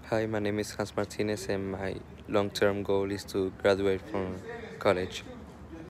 Hi, my name is Hans Martinez, and my long term goal is to graduate from college.